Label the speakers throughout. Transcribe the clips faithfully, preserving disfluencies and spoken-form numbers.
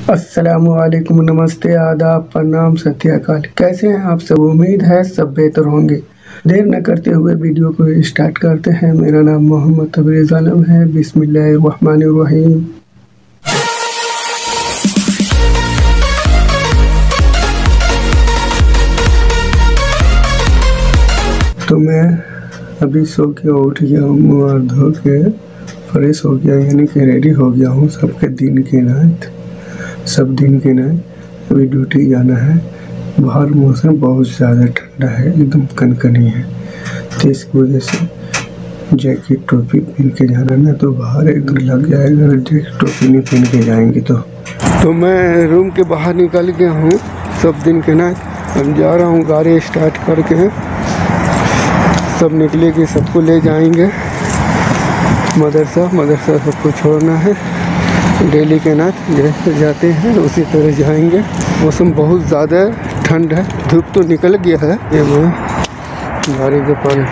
Speaker 1: अस्सलामुअलैकुम, नमस्ते, आदाब, प्रणाम, सत श्री अकाल। कैसे हैं आप सब? उम्मीद है सब बेहतर होंगे। देर न करते हुए वीडियो को स्टार्ट करते हैं। मेरा नाम मोहम्मद तबरेज़ आलम है। बिस्मिल्लाहिर्रहमानिर्रहीम। तो मैं अभी सो के उठ गया हूँ और धो के फ्रेश हो गया, यानी कि रेडी हो गया हूँ सबके दिन की नाइट सब दिन की नाइट अभी ड्यूटी जाना है। बाहर मौसम बहुत ज़्यादा ठंडा है, एकदम कनकनी है, तो इसकी वजह से जैकेट टोपी पहन के जाना ना तो बाहर एकदम लग जाएगा। जैकेट टोपी नहीं पहन के जाएंगे तो तो मैं रूम के बाहर निकल गया हूँ सब दिन के नाइट। हम जा रहा हूँ, गाड़ी स्टार्ट करके सब निकलेगी, सबको ले जाएंगे मदरसा मदरसा सबको छोड़ना है। डेली के नाच जैसे जाते हैं उसी तरह जाएंगे। मौसम बहुत ज़्यादा ठंड है, धूप तो निकल गया है। ये वो गाड़ी के पास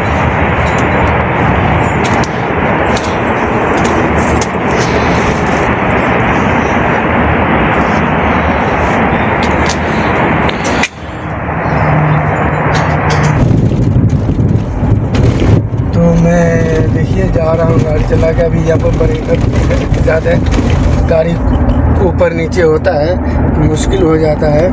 Speaker 1: तो मैं देखिए जा रहा हूँ गाड़ी चला के। अभी यहाँ पर बड़ी ज़्यादा गाड़ी ऊपर नीचे होता है, मुश्किल हो जाता है।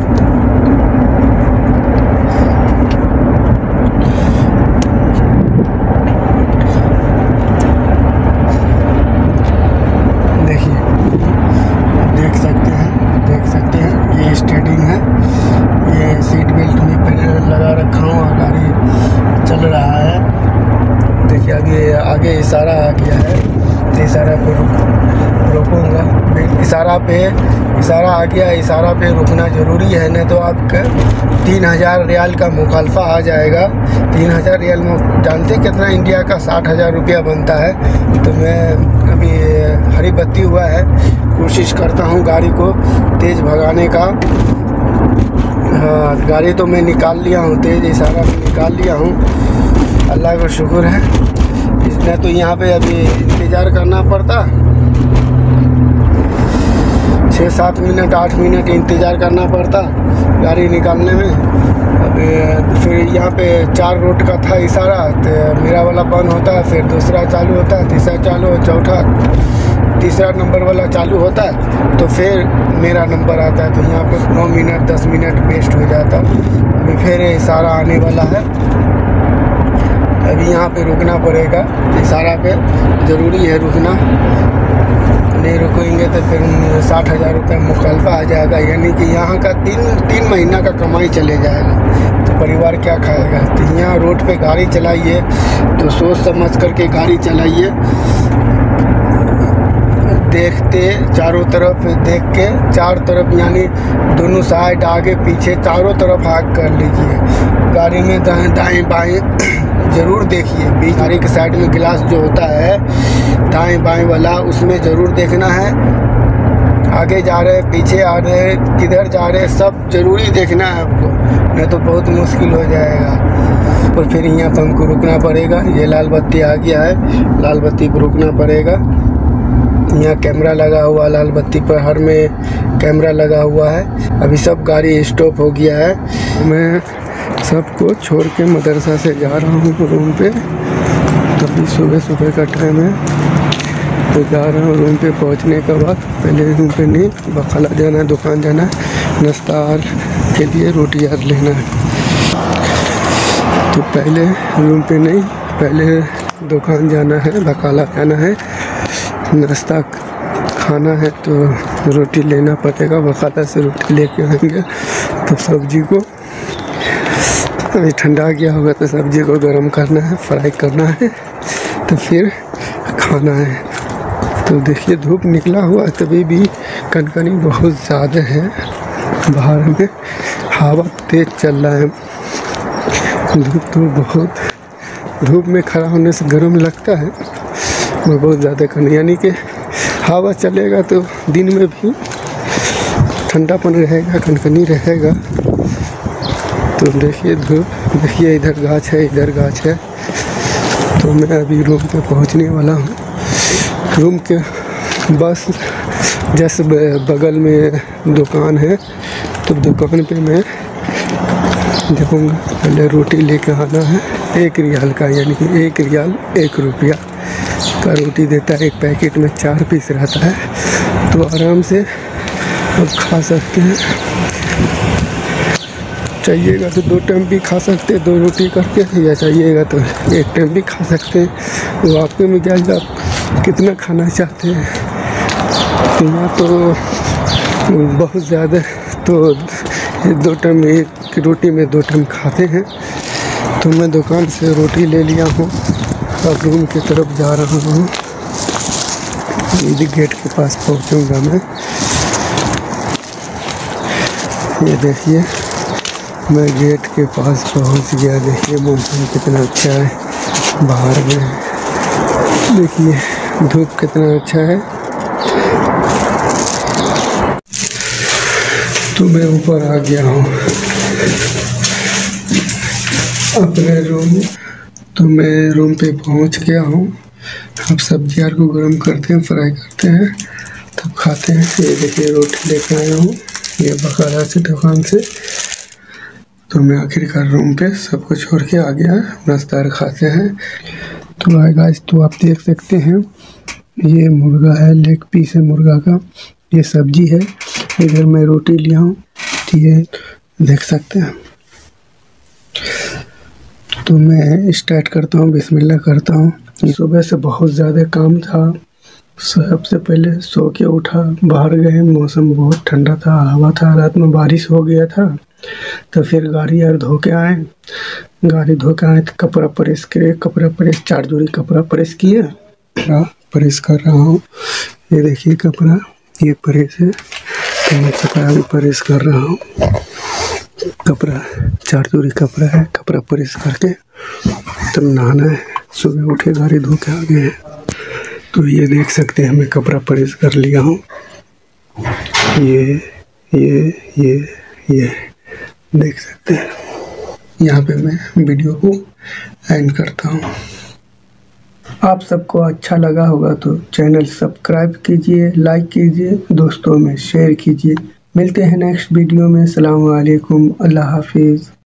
Speaker 1: देखिए देख सकते हैं देख सकते हैं ये स्टेयरिंग है, ये सीट बेल्ट में पहले लगा रखा हूँ और गाड़ी चल रहा है। देखिए अभी आगे इशारा आ गया है, तो इशारा पे रोकूंगा। इशारा पे इशारा आ गया, इशारा पे रुकना ज़रूरी है, नहीं तो आपका तीन हज़ार रियाल का मुखालफा आ जाएगा। तीन हज़ार रियाल में जानते कितना इंडिया का साठ हज़ार रुपया बनता है। तो मैं अभी हरी बत्ती हुआ है, कोशिश करता हूँ गाड़ी को तेज़ भगाने का। हाँ, गाड़ी तो मैं निकाल लिया हूँ, तेज़ इशारा में निकाल लिया हूँ, अल्लाह का शुक्र है। इसलिए तो यहाँ पे अभी इंतज़ार करना पड़ता, छः सात मिनट आठ मिनट इंतज़ार करना पड़ता गाड़ी निकालने में। अभी फिर यहाँ पे चार रोड का था इशारा, तो मेरा वाला बंद होता है, फिर दूसरा चालू होता है, तीसरा चालू, चौथा तीसरा नंबर वाला चालू होता है, तो फिर मेरा नंबर आता है। तो यहाँ पे नौ मिनट दस मिनट वेस्ट हो जाता। अभी फिर इशारा आने वाला है, अभी यहाँ पे रुकना पड़ेगा। इशारा पे ज़रूरी है रुकना, नहीं रुकेंगे तो फिर साठ हज़ार रुपये मुखालफा आ जाएगा, यानी कि यहाँ का तीन तीन महीना का कमाई चले जाएगा। तो परिवार क्या खाएगा? तो यहाँ रोड पे गाड़ी चलाइए तो सोच समझ करके गाड़ी चलाइए, देखते चारों तरफ देख के, चार तरफ यानी दोनों साइड आगे पीछे चारों तरफ आग कर लीजिए। गाड़ी में दाएं दाएं बाएं ज़रूर देखिए। बीच गाड़ी के साइड में गिलास जो होता है दाएं बाएं वाला, उसमें ज़रूर देखना है। आगे जा रहे हैं, पीछे आ रहे हैं, किधर जा रहे हैं, सब ज़रूरी देखना है आपको, नहीं तो बहुत मुश्किल हो जाएगा। और फिर यहाँ पर हमको रुकना पड़ेगा। ये लाल बत्ती आ गया है, लाल बत्ती पर रुकना पड़ेगा। यहाँ कैमरा लगा हुआ, लाल बत्ती पर हर में कैमरा लगा हुआ है। अभी सब गाड़ी स्टॉप हो गया है। मैं सबको छोड़ के मदरसा से जा रहा हूँ रूम पे। अभी सुबह सुबह का टाइम है, तो जा रहा हूँ रूम पे। पहुँचने के बाद पहले रूम पे नहीं, बखाला जाना है, दुकान जाना है, नाश्ता के लिए रोटी यार लेना है। तो पहले रूम पे नहीं, पहले दुकान जाना है, बखाला जाना है, नाश्ता खाना है, तो रोटी लेना पड़ेगा। बखाला से रोटी लेके आएंगे। तो सब्जी को अभी ठंडा गया होगा तो सब्जी को गर्म करना है, फ्राई करना है, तो फिर खाना है। तो देखिए धूप निकला हुआ, तभी भी कनकनी बहुत ज़्यादा है। बाहर में हवा तेज़ चल रहा है, धूप तो बहुत, धूप में खड़ा होने से गर्म लगता है, बहुत ज़्यादा कन यानी कि हवा चलेगा तो दिन में भी ठंडापन रहेगा, कनकनी रहेगा। तो देखिए धूप, देखिए इधर गाछ है, इधर गाछ है। तो मैं अभी रूम पे पहुंचने वाला हूँ। रूम के बस जस्ट बगल में दुकान है, तो दुकान पे मैं देखूँगा। पहले रोटी लेके आना है, एक रियाल का, यानी कि एक रियाल एक रुपया का रोटी देता है। एक पैकेट में चार पीस रहता है, तो आराम से अब खा सकते हैं। चाहिएगा तो दो टाइम भी खा सकते हैं, दो रोटी करके, या चाहिएगा तो एक टाइम भी खा सकते हैं। वो आपके मिजाज आप कितना खाना चाहते हैं। तो यहाँ तो बहुत ज़्यादा, तो दो टाइम एक रोटी में दो टाइम खाते हैं। तो मैं दुकान से रोटी ले लिया हूँ, अब रूम की तरफ जा रहा हूँ। गेट के पास पहुँचूँगा मैं। ये देखिए, मैं गेट के पास पहुंच गया। देखिए मौसम कितना अच्छा है, बाहर में देखिए धूप कितना अच्छा है। तो मैं ऊपर आ गया हूँ अपने रूम। तो मैं रूम पे पहुंच गया हूँ। अब सब्जियाँ को गर्म करते हैं, फ्राई करते हैं, तब खाते हैं। ये देखिए रोटी लेकर आया हूँ, ये बकाला से दुकान से। तो मैं आखिरकार रूम पे सब कुछ छोड़ के आ गया, नाश्ता खाते हैं। तो भाई गाइस, तो आप देख सकते हैं ये मुर्गा है, लेग पीस है मुर्गा का, ये सब्जी है। इधर मैं रोटी लिया हूँ, ये देख सकते हैं। तो मैं स्टार्ट करता हूँ, बिस्मिल्लाह करता हूँ। सुबह से बहुत ज़्यादा काम था। सबसे पहले सो के उठा, बाहर गए, मौसम बहुत ठंडा था, हवा था, रात में बारिश हो गया था। तो फिर गाड़ी यार धो के आए, गाड़ी धो के आए तो कपड़ा प्रेस करे, कपड़ा प्रेस चार जोड़ी कपड़ा प्रेस किए, प्रेस कर रहा हूँ। ये देखिए कपड़ा, ये प्रेस है, तो मैं कपड़ा भी प्रेस कर रहा हूँ। कपड़ा चार जोड़ी कपड़ा है, कपड़ा प्रेस करके तब नहाना है। सुबह उठे गाड़ी धो के आ गए हैं। तो ये देख सकते हैं मैं कपड़ा प्रेस कर लिया हूँ। ये ये ये ये देख सकते हैं। यहाँ पे मैं वीडियो को एंड करता हूँ। आप सबको अच्छा लगा होगा तो चैनल सब्सक्राइब कीजिए, लाइक कीजिए, दोस्तों में शेयर कीजिए। मिलते हैं नेक्स्ट वीडियो में। अस्सलाम वालेकुम, अल्लाह हाफिज़।